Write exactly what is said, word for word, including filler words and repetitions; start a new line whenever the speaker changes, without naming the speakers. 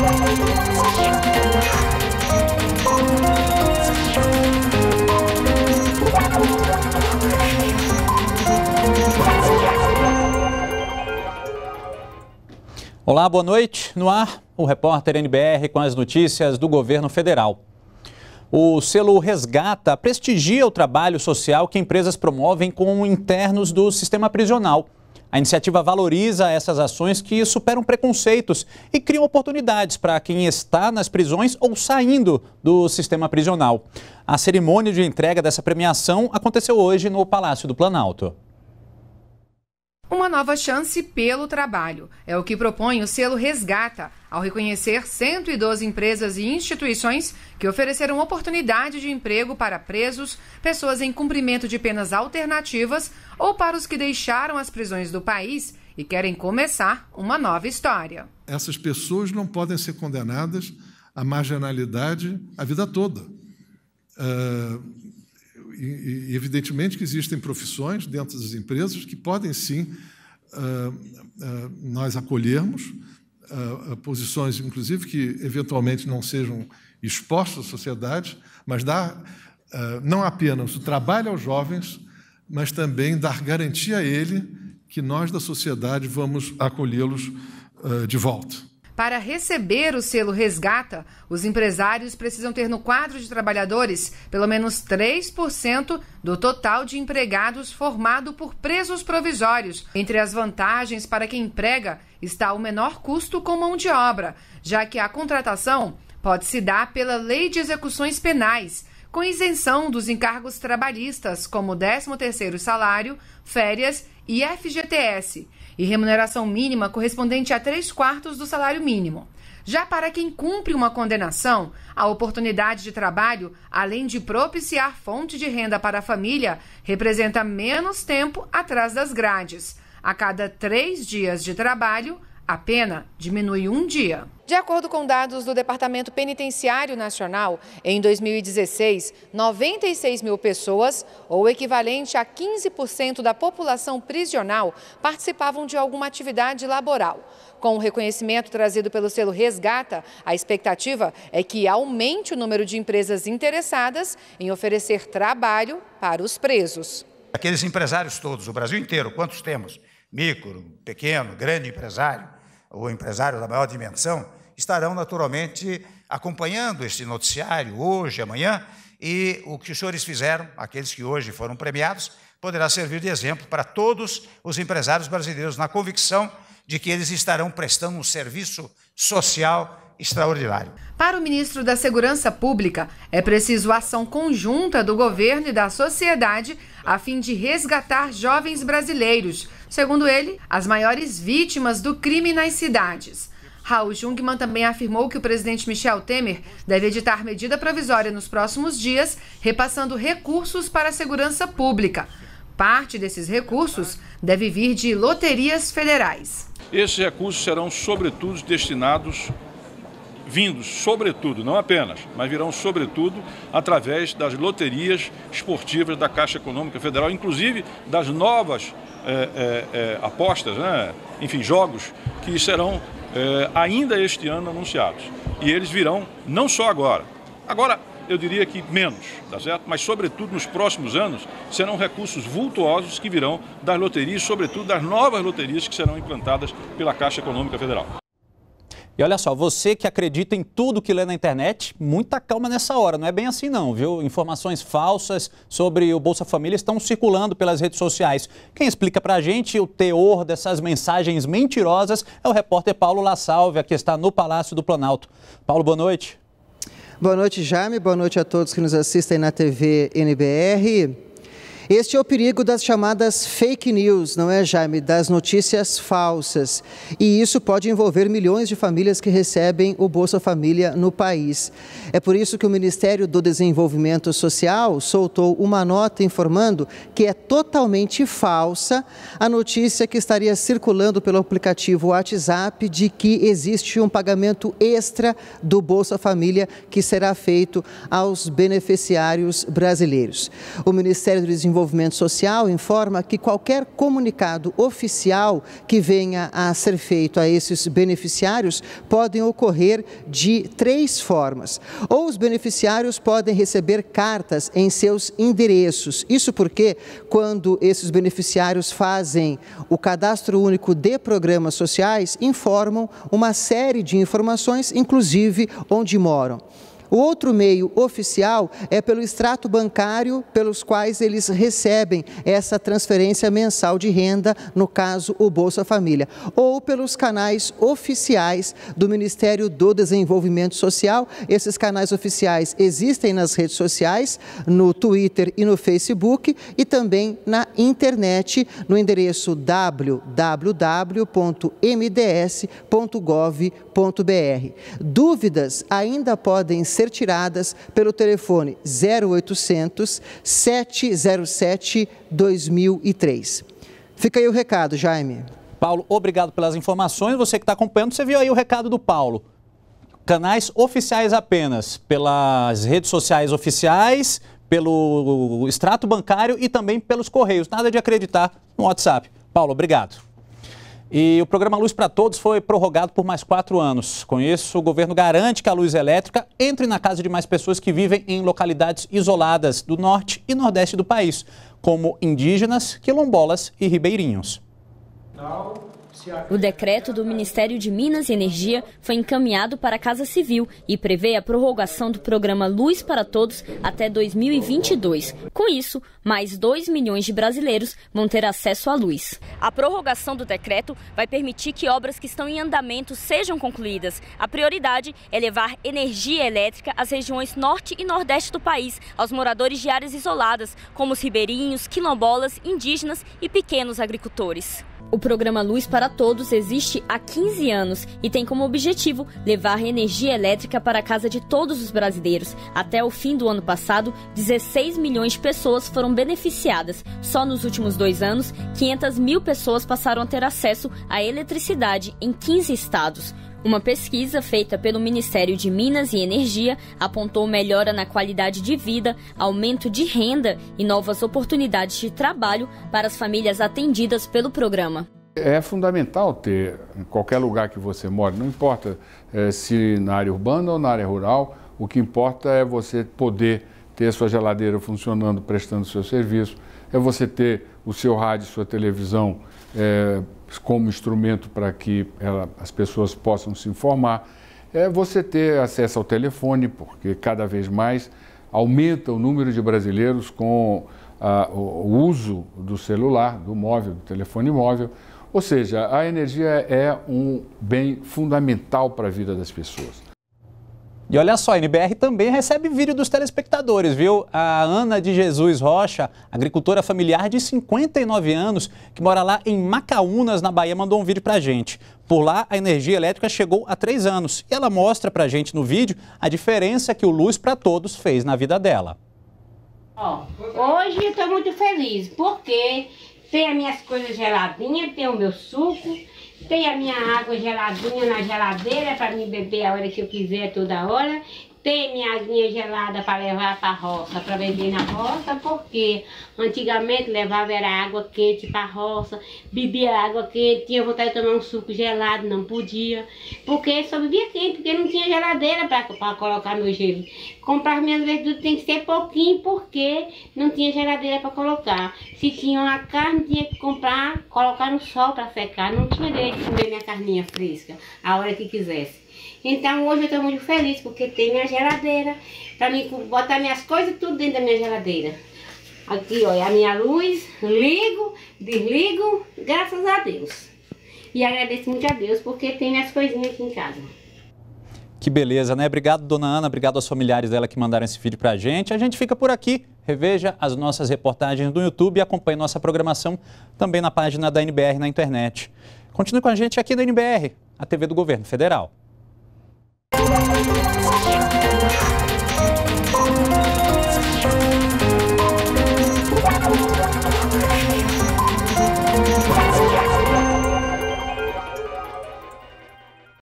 Olá, boa noite. No ar, o repórter N B R com as notícias do governo federal. O selo Resgata prestigia o trabalho social que empresas promovem com internos do sistema prisional. A iniciativa valoriza essas ações que superam preconceitos e criam oportunidades para quem está nas prisões ou saindo do sistema prisional. A cerimônia de entrega dessa premiação aconteceu hoje no Palácio do Planalto.
Uma nova chance pelo trabalho. É o que propõe o selo Resgata, ao reconhecer cento e doze empresas e instituições que ofereceram oportunidade de emprego para presos, pessoas em cumprimento de penas alternativas ou para os que deixaram as prisões do país e querem começar uma nova história.
Essas pessoas não podem ser condenadas à marginalidade a vida toda. Uh... E, evidentemente, que existem profissões dentro das empresas que podem, sim, uh, uh, nós acolhermos, uh, uh, posições, inclusive, que eventualmente não sejam expostas à sociedade, mas dar uh, não apenas o trabalho aos jovens, mas também dar garantia a ele que nós, da sociedade, vamos acolhê-los uh, de volta.
Para receber o selo Resgata, os empresários precisam ter no quadro de trabalhadores pelo menos três por cento do total de empregados formado por presos provisórios. Entre as vantagens para quem emprega está o menor custo com mão de obra, já que a contratação pode se dar pela Lei de Execuções Penais, com isenção dos encargos trabalhistas, como décimo terceiro salário, férias e F G T S, e remuneração mínima correspondente a três quartos do salário mínimo. Já para quem cumpre uma condenação, a oportunidade de trabalho, além de propiciar fonte de renda para a família, representa menos tempo atrás das grades. A cada três dias de trabalho, a pena diminui um dia. De acordo com dados do Departamento Penitenciário Nacional, em dois mil e dezesseis, noventa e seis mil pessoas, ou equivalente a quinze por cento da população prisional, participavam de alguma atividade laboral. Com o reconhecimento trazido pelo selo Resgata, a expectativa é que aumente o número de empresas interessadas em oferecer trabalho para os presos.
Aqueles empresários todos, o Brasil inteiro, quantos temos? Micro, pequeno, grande empresário, ou empresário da maior dimensão, estarão naturalmente acompanhando este noticiário hoje, amanhã, e o que os senhores fizeram, aqueles que hoje foram premiados, poderá servir de exemplo para todos os empresários brasileiros, na convicção de que eles estarão prestando um serviço social extraordinário.
Para o ministro da Segurança Pública, é preciso ação conjunta do governo e da sociedade a fim de resgatar jovens brasileiros, segundo ele, as maiores vítimas do crime nas cidades. Raul Jungmann também afirmou que o presidente Michel Temer deve editar medida provisória nos próximos dias, repassando recursos para a segurança pública. Parte desses recursos deve vir de loterias federais.
Esses recursos serão, sobretudo, destinados, vindos, sobretudo, não apenas, mas virão, sobretudo, através das loterias esportivas da Caixa Econômica Federal, inclusive das novas é, é, é, apostas, né? Enfim, jogos que serão é, ainda este ano anunciados. E eles virão não só agora. Agora, eu diria que menos, tá certo? Mas, sobretudo, nos próximos anos, serão recursos vultuosos que virão das loterias, sobretudo das novas loterias que serão implantadas pela Caixa Econômica Federal.
E olha só, você que acredita em tudo que lê na internet, muita calma nessa hora, não é bem assim não, viu? Informações falsas sobre o Bolsa Família estão circulando pelas redes sociais. Quem explica pra gente o teor dessas mensagens mentirosas é o repórter Paulo La Sálvia, que está no Palácio do Planalto. Paulo, boa noite.
Boa noite, Jaime. Boa noite a todos que nos assistem na T V N B R. Este é o perigo das chamadas fake news, não é, Jaime? Das notícias falsas. E isso pode envolver milhões de famílias que recebem o Bolsa Família no país. É por isso que o Ministério do Desenvolvimento Social soltou uma nota informando que é totalmente falsa a notícia que estaria circulando pelo aplicativo WhatsApp de que existe um pagamento extra do Bolsa Família que será feito aos beneficiários brasileiros. O Ministério do Desenvolvimento Desenvolvimento Social informa que qualquer comunicado oficial que venha a ser feito a esses beneficiários podem ocorrer de três formas. Ou os beneficiários podem receber cartas em seus endereços. Isso porque, quando esses beneficiários fazem o cadastro único de programas sociais, informam uma série de informações, inclusive onde moram. O outro meio oficial é pelo extrato bancário pelos quais eles recebem essa transferência mensal de renda, no caso o Bolsa Família, ou pelos canais oficiais do Ministério do Desenvolvimento Social. Esses canais oficiais existem nas redes sociais, no Twitter e no Facebook, e também na internet, no endereço w w w ponto m d s ponto gov ponto b r. Dúvidas ainda podem ser tiradas pelo telefone zero oitocentos, sete zero sete, dois mil e três. Fica aí o recado, Jaime.
Paulo, obrigado pelas informações. Você que está acompanhando, você viu aí o recado do Paulo. Canais oficiais apenas, pelas redes sociais oficiais, pelo extrato bancário e também pelos correios. Nada de acreditar no WhatsApp. Paulo, obrigado. E o programa Luz para Todos foi prorrogado por mais quatro anos. Com isso, o governo garante que a luz elétrica entre na casa de mais pessoas que vivem em localidades isoladas do norte e nordeste do país, como indígenas, quilombolas e ribeirinhos.
O decreto do Ministério de Minas e Energia foi encaminhado para a Casa Civil e prevê a prorrogação do programa Luz para Todos até dois mil e vinte e dois. Com isso, mais dois milhões de brasileiros vão ter acesso à luz. A prorrogação do decreto vai permitir que obras que estão em andamento sejam concluídas. A prioridade é levar energia elétrica às regiões norte e nordeste do país, aos moradores de áreas isoladas, como os ribeirinhos, quilombolas, indígenas e pequenos agricultores. O programa Luz para Todos existe há quinze anos e tem como objetivo levar energia elétrica para a casa de todos os brasileiros. Até o fim do ano passado, dezesseis milhões de pessoas foram beneficiadas. Só nos últimos dois anos, quinhentas mil pessoas passaram a ter acesso à eletricidade em quinze estados. Uma pesquisa feita pelo Ministério de Minas e Energia apontou melhora na qualidade de vida, aumento de renda e novas oportunidades de trabalho para as famílias atendidas pelo programa.
É fundamental ter, em qualquer lugar que você mora, não importa é, se na área urbana ou na área rural, o que importa é você poder ter a sua geladeira funcionando, prestando seu serviço, é você ter o seu rádio, sua televisão é, como instrumento para que ela, as pessoas possam se informar, é você ter acesso ao telefone, porque cada vez mais aumenta o número de brasileiros com a, o, o uso do celular, do móvel, do telefone móvel. Ou seja, a energia é um bem fundamental para a vida das pessoas.
E olha só, a N B R também recebe vídeo dos telespectadores, viu? A Ana de Jesus Rocha, agricultora familiar de cinquenta e nove anos, que mora lá em Macaúnas, na Bahia, mandou um vídeo pra gente. Por lá, a energia elétrica chegou há três anos e ela mostra pra gente no vídeo a diferença que o Luz para Todos fez na vida dela.
Ó, hoje eu estou muito feliz, porque tem as minhas coisas geladinhas, tem o meu suco, tem a minha água geladinha na geladeira para mim beber a hora que eu quiser, toda hora. Tem minha aguinha gelada para levar para a roça, para beber na roça, porque antigamente levava era água quente para a roça, bebia água quente, tinha vontade de tomar um suco gelado, não podia, porque só bebia quente, porque não tinha geladeira para colocar meu gelo. Comprar minhas verduras tem que ser pouquinho, porque não tinha geladeira para colocar. Se tinha uma carne, tinha que comprar, colocar no sol para secar, não tinha direito de comer minha carninha fresca, a hora que quisesse. Então hoje eu estou muito feliz porque tem minha geladeira, para mim botar minhas coisas tudo dentro da minha geladeira. Aqui, ó, é a minha luz, ligo, desligo, graças a Deus. E agradeço muito a Deus porque tem minhas coisinhas aqui em casa.
Que beleza, né? Obrigado, dona Ana, obrigado aos familiares dela que mandaram esse vídeo pra gente. A gente fica por aqui, reveja as nossas reportagens no YouTube e acompanhe nossa programação também na página da N B R na internet. Continue com a gente aqui da N B R, a T V do Governo Federal. Thank you.